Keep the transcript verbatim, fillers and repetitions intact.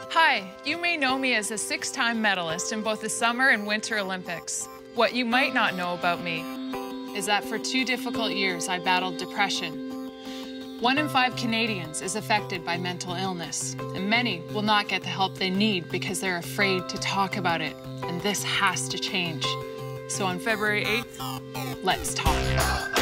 Hi, you may know me as a six-time medalist in both the Summer and Winter Olympics. What you might not know about me is that for two difficult years I battled depression. One in five Canadians is affected by mental illness, and many will not get the help they need because they're afraid to talk about it, and this has to change. So on February eighth, let's talk.